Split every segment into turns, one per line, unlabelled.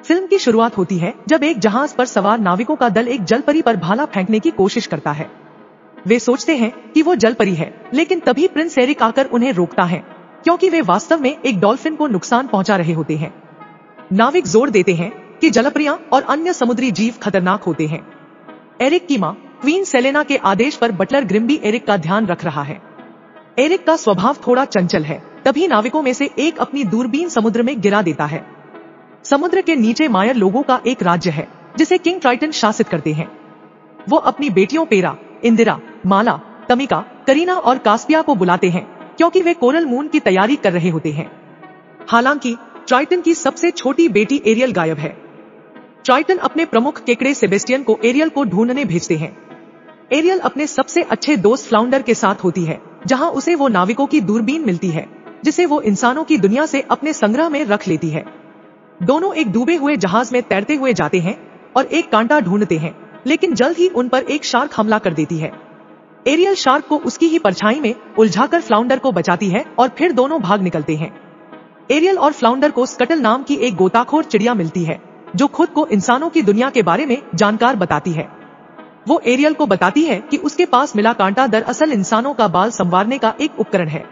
Film की शुरुआत होती है जब एक जहाज पर सवार नाविकों का दल एक जलपरी पर भाला फेंकने की कोशिश करता है। वे सोचते हैं कि वो जलपरी है, लेकिन तभी प्रिंस एरिक आकर उन्हें रोकता है, क्योंकि वे वास्तव में एक डॉल्फिन को नुकसान पहुंचा रहे होते हैं। नाविक जोर देते हैं कि जलपरियां और अन्य समुद्री जीव खतरनाक होते हैं। एरिक की मां क्वीन सेलेना के आदेश पर बटलर ग्रिम्बी एरिक का ध्यान रख रहा है। एरिक का स्वभाव थोड़ा चंचल है। तभी नाविकों में से एक अपनी दूरबीन समुद्र में गिरा देता है। समुद्र के नीचे मायर लोगों का एक राज्य है जिसे किंग ट्राइटन शासित करते हैं। वो अपनी बेटियों पेरा, इंदिरा, माला, तमिका, करीना और कास्पिया को बुलाते हैं, क्योंकि वे कोरल मून की तैयारी कर रहे होते हैं। हालांकि ट्राइटन की सबसे छोटी बेटी एरियल गायब है। ट्राइटन अपने प्रमुख केकड़े सेबेस्टियन को एरियल को ढूंढने भेजते हैं। एरियल अपने सबसे अच्छे दोस्त फ्लाउंडर के साथ होती है, जहां उसे वो नाविकों की दूरबीन मिलती है, जिसे वो इंसानों की दुनिया से अपने संग्रह में रख लेती है। दोनों एक डूबे हुए जहाज में तैरते हुए जाते हैं और एक कांटा ढूंढते हैं, लेकिन जल्द ही उन पर एक शार्क हमला कर देती है। एरियल शार्क को उसकी ही परछाई में उलझाकर फ्लाउंडर को बचाती है और फिर दोनों भाग निकलते हैं। एरियल और फ्लाउंडर को स्कटल नाम की एक गोताखोर चिड़िया मिलती है, जो खुद को इंसानों की दुनिया के बारे में जानकार बताती है। वो एरियल को बताती है कि उसके पास मिला कांटा दरअसल इंसानों का बाल संवारने का एक उपकरण है।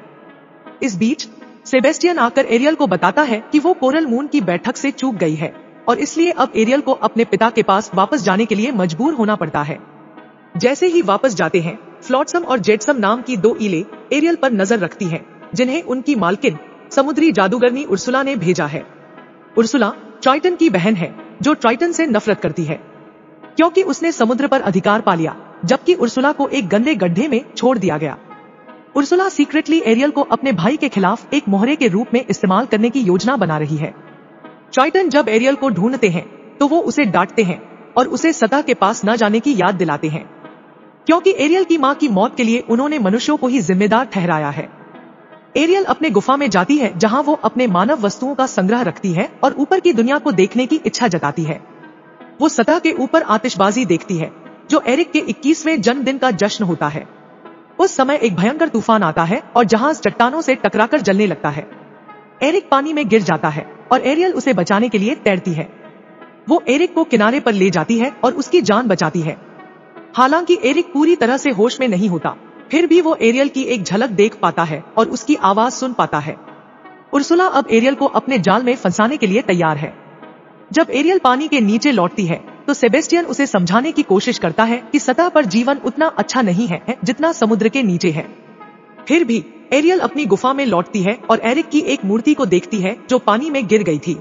इस बीच सेबेस्टियन आकर एरियल को बताता है कि वो कोरल मून की बैठक से चूक गई है और इसलिए अब एरियल को अपने पिता के पास वापस जाने के लिए मजबूर होना पड़ता है। जैसे ही वापस जाते हैं, फ्लोट्सम और जेट्सम नाम की दो ईले एरियल पर नजर रखती हैं, जिन्हें उनकी मालकिन समुद्री जादूगरनी उर्सुला ने भेजा है। उर्सुला ट्राइटन की बहन है, जो ट्राइटन से नफरत करती है, क्योंकि उसने समुद्र पर अधिकार पा लिया, जबकि उर्सुला को एक गंदे गड्ढे में छोड़ दिया गया। उर्सुला सीक्रेटली एरियल को अपने भाई के खिलाफ एक मोहरे के रूप में इस्तेमाल करने की योजना बना रही है। ट्राइटन जब एरियल को ढूंढते हैं तो वो उसे डांटते हैं और उसे सतह के पास न जाने की याद दिलाते हैं, क्योंकि एरियल की मां की मौत के लिए उन्होंने मनुष्यों को ही जिम्मेदार ठहराया है। एरियल अपने गुफा में जाती है, जहां वो अपने मानव वस्तुओं का संग्रह रखती है और ऊपर की दुनिया को देखने की इच्छा जताती है। वो सतह के ऊपर आतिशबाजी देखती है, जो एरिक के 21वें जन्मदिन का जश्न होता है। उस समय एक भयंकर तूफान आता है और जहाज चट्टानों से टकराकर जलने लगता है। एरिक पानी में गिर जाता है और एरियल उसे बचाने के लिए तैरती है। वो एरिक को किनारे पर ले जाती है और उसकी जान बचाती है। हालांकि एरिक पूरी तरह से होश में नहीं होता, फिर भी वो एरियल की एक झलक देख पाता है और उसकी आवाज सुन पाता है। उर्सुला अब एरियल को अपने जाल में फंसाने के लिए तैयार है। जब एरियल पानी के नीचे लौटती है तो सेबेस्टियन उसे समझाने की कोशिश करता है कि सतह पर जीवन उतना अच्छा नहीं है जितना समुद्र के नीचे है। फिर भी एरियल अपनी गुफा में लौटती है और एरिक की एक मूर्ति को देखती है जो पानी में गिर गई थी।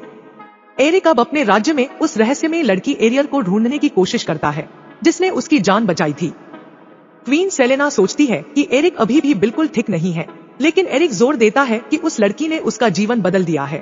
एरिक अब अपने राज्य में उस रहस्यमय लड़की एरियल को ढूंढने की कोशिश करता है, जिसने उसकी जान बचाई थी। क्वीन सेलेना सोचती है कि एरिक अभी भी बिल्कुल ठीक नहीं है, लेकिन एरिक जोर देता है कि उस लड़की ने उसका जीवन बदल दिया है।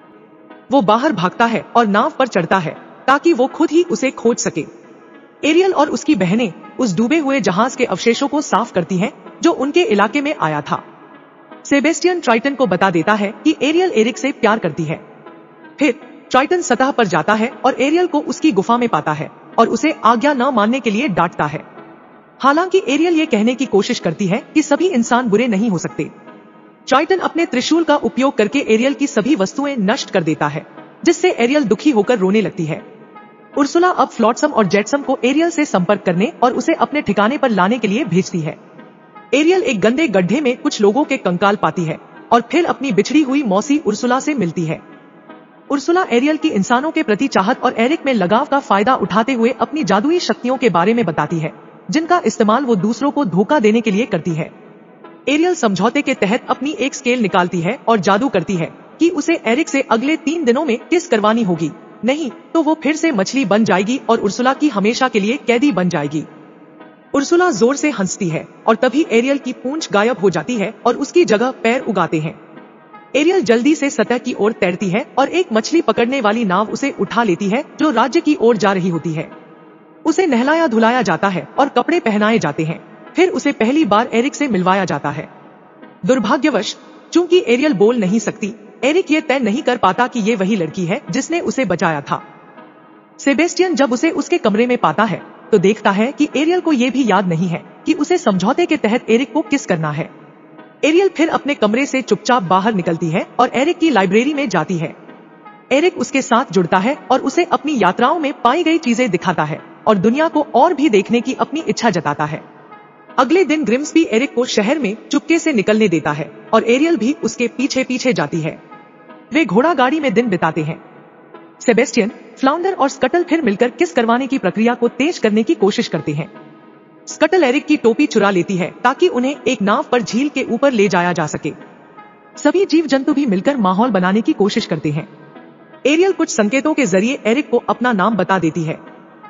वो बाहर भागता है और नाव पर चढ़ता है ताकि वो खुद ही उसे खोज सके। एरियल और उसकी बहनें उस डूबे हुए जहाज के अवशेषों को साफ करती हैं, जो उनके इलाके में आया था। सेबेस्टियन ट्राइटन को बता देता है कि एरियल एरिक से प्यार करती है। फिर ट्राइटन सतह पर जाता है और एरियल को उसकी गुफा में पाता है और उसे आज्ञा न मानने के लिए डांटता है। हालांकि एरियल ये कहने की कोशिश करती है कि सभी इंसान बुरे नहीं हो सकते। ट्राइटन अपने त्रिशूल का उपयोग करके एरियल की सभी वस्तुएं नष्ट कर देता है, जिससे एरियल दुखी होकर रोने लगती है। उर्सुला अब फ्लोट्सम और जेट्सम को एरियल से संपर्क करने और उसे अपने ठिकाने पर लाने के लिए भेजती है। एरियल एक गंदे गड्ढे में कुछ लोगों के कंकाल पाती है और फिर अपनी बिछड़ी हुई मौसी उर्सुला से मिलती है। उर्सुला एरियल की इंसानों के प्रति चाहत और एरिक में लगाव का फायदा उठाते हुए अपनी जादुई शक्तियों के बारे में बताती है, जिनका इस्तेमाल वो दूसरों को धोखा देने के लिए करती है। एरियल समझौते के तहत अपनी एक स्केल निकालती है और जादू करती है कि उसे एरिक से अगले 3 दिनों में किस करवानी होगी, नहीं तो वो फिर से मछली बन जाएगी और उर्सुला की हमेशा के लिए कैदी बन जाएगी। उर्सुला जोर से हंसती है और तभी एरियल की पूंछ गायब हो जाती है और उसकी जगह पैर उगाते हैं। एरियल जल्दी से सतह की ओर तैरती है और एक मछली पकड़ने वाली नाव उसे उठा लेती है, जो राज्य की ओर जा रही होती है। उसे नहलाया धुलाया जाता है और कपड़े पहनाए जाते हैं। फिर उसे पहली बार एरिक से मिलवाया जाता है। दुर्भाग्यवश चूंकि एरियल बोल नहीं सकती, एरिक ये तय नहीं कर पाता कि ये वही लड़की है जिसने उसे बचाया था। सेबेस्टियन जब उसे उसके कमरे में पाता है तो देखता है कि एरियल को ये भी याद नहीं है कि उसे समझौते के तहत एरिक को किस करना है। एरियल फिर अपने कमरे से चुपचाप बाहर निकलती है और एरिक की लाइब्रेरी में जाती है। एरिक उसके साथ जुड़ता है और उसे अपनी यात्राओं में पाई गई चीजें दिखाता है और दुनिया को और भी देखने की अपनी इच्छा जताता है। अगले दिन ग्रिम्सबी एरिक को शहर में चुपके से निकलने देता है और एरियल भी उसके पीछे पीछे जाती है। वे घोड़ा गाड़ी में दिन बिताते हैं। सेबेस्टियन, फ्लाउंडर और स्कटल फिर मिलकर किस करवाने की प्रक्रिया को तेज करने की कोशिश करते हैं। स्कटल एरिक की टोपी चुरा लेती है ताकि उन्हें एक नाव पर झील के ऊपर ले जाया जा सके। सभी जीव जंतु भी मिलकर माहौल बनाने की कोशिश करते हैं। एरियल कुछ संकेतों के जरिए एरिक को अपना नाम बता देती है।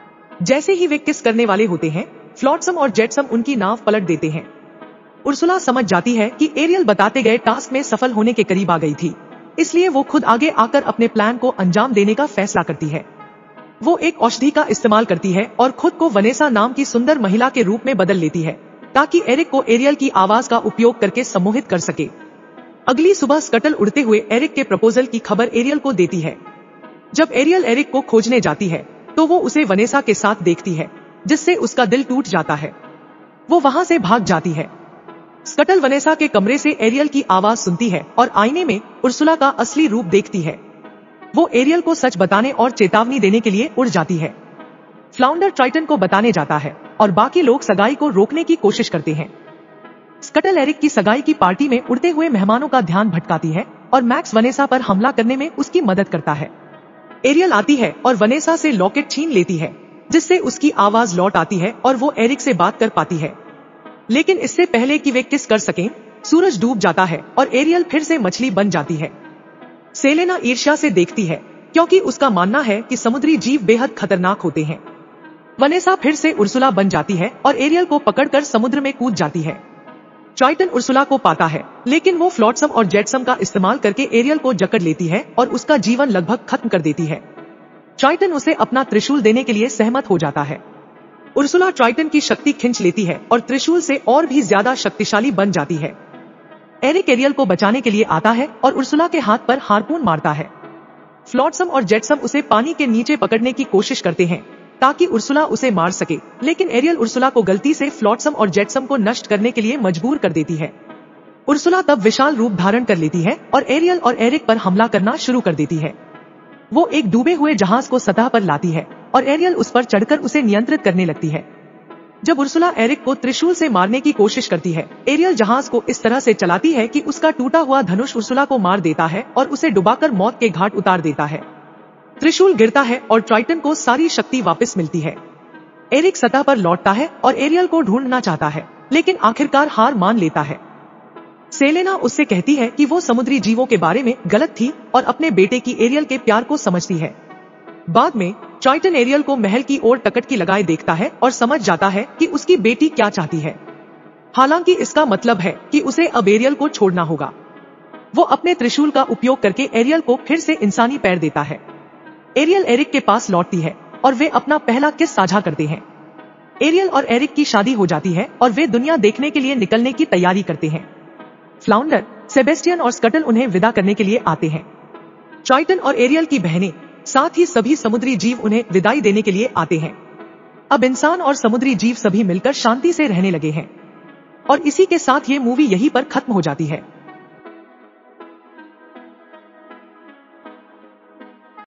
जैसे ही वे किस करने वाले होते हैं, फ्लोट्सम और जेट्सम उनकी नाव पलट देते हैं। उर्सुला समझ जाती है कि एरियल बताते गए टास्क में सफल होने के करीब आ गई थी, इसलिए वो खुद आगे आकर अपने प्लान को अंजाम देने का फैसला करती है। वो एक औषधि का इस्तेमाल करती है और खुद को वनेसा नाम की सुंदर महिला के रूप में बदल लेती है ताकि एरिक को एरियल की आवाज का उपयोग करके सम्मोहित कर सके। अगली सुबह स्कटल उड़ते हुए एरिक के प्रपोजल की खबर एरियल को देती है। जब एरियल एरिक को खोजने जाती है तो वो उसे वनेसा के साथ देखती है, जिससे उसका दिल टूट जाता है। वो वहां से भाग जाती है। स्कटल वनेसा के कमरे से एरियल की आवाज सुनती है और आईने में उर्सुला का असली रूप देखती है। वो एरियल को सच बताने और चेतावनी देने के लिए उड़ जाती है। फ्लाउंडर ट्राइटन को बताने जाता है और बाकी लोग सगाई को रोकने की कोशिश करते हैं। स्कटल एरिक की सगाई की पार्टी में उड़ते हुए मेहमानों का ध्यान भटकाती है और मैक्स वनेसा पर हमला करने में उसकी मदद करता है। एरियल आती है और वनेसा से लॉकेट छीन लेती है, जिससे उसकी आवाज लौट आती है और वो एरिक से बात कर पाती है। लेकिन इससे पहले कि वे किस कर सकें, सूरज डूब जाता है और एरियल फिर से मछली बन जाती है। सेलेना ईर्ष्या से देखती है क्योंकि उसका मानना है कि समुद्री जीव बेहद खतरनाक होते हैं। वनेसा फिर से उर्सुला बन जाती है और एरियल को पकड़कर समुद्र में कूद जाती है। ट्राइटन उर्सुला को पाता है, लेकिन वो फ्लोट्सम और जेट्सम का इस्तेमाल करके एरियल को जकड़ लेती है और उसका जीवन लगभग खत्म कर देती है। ट्राइटन उसे अपना त्रिशूल देने के लिए सहमत हो जाता है। उर्सुला ट्राइटन की शक्ति खींच लेती है और त्रिशूल से और भी ज्यादा शक्तिशाली बन जाती है। एरिक एरियल को बचाने के लिए आता है और उर्सुला के हाथ पर हार्पून मारता है। फ्लोट्सम और जेट्सम उसे पानी के नीचे पकड़ने की कोशिश करते हैं ताकि उर्सुला उसे मार सके, लेकिन एरियल उर्सुला को गलती से फ्लोट्सम और जेट्सम को नष्ट करने के लिए मजबूर कर देती है। उर्सुला तब विशाल रूप धारण कर लेती है और एरियल और एरिक पर हमला करना शुरू कर देती है। वो एक डूबे हुए जहाज को सतह पर लाती है और एरियल उस पर चढ़कर उसे नियंत्रित करने लगती है। जब उर्सुला एरिक को त्रिशूल से मारने की कोशिश करती है, एरियल जहाज को इस तरह से चलाती है कि उसका टूटा हुआ धनुष उर्सुला को मार देता है और उसे डुबाकर मौत के घाट उतार देता है। त्रिशूल गिरता है और ट्राइटन को सारी शक्ति वापस मिलती है। एरिक सतह पर लौटता है और एरियल को ढूंढना चाहता है, लेकिन आखिरकार हार मान लेता है। सेलेना उससे कहती है कि वो समुद्री जीवों के बारे में गलत थी और अपने बेटे की एरियल के प्यार को समझती है। बाद में ट्राइटन एरियल को महल की ओर टकटकी लगाए देखता है और समझ जाता है कि उसकी बेटी क्या चाहती है। हालांकि इसका मतलब है कि उसे अब एरियल को छोड़ना होगा। वो अपने त्रिशूल का उपयोग करके एरियल को फिर से इंसानी पैर देता है। एरियल एरिक के पास लौटती है और वे अपना पहला किस साझा करते हैं। एरियल और एरिक की शादी हो जाती है और वे दुनिया देखने के लिए निकलने की तैयारी करते हैं। फ्लाउंडर, सेबेस्टियन और स्कटल उन्हें विदा करने के लिए आते हैं। ट्राइटन और एरियल की बहनें, साथ ही सभी समुद्री जीव उन्हें विदाई देने के लिए आते हैं। अब इंसान और समुद्री जीव सभी मिलकर शांति से रहने लगे हैं। और इसी के साथ ये मूवी यहीं पर खत्म हो जाती है।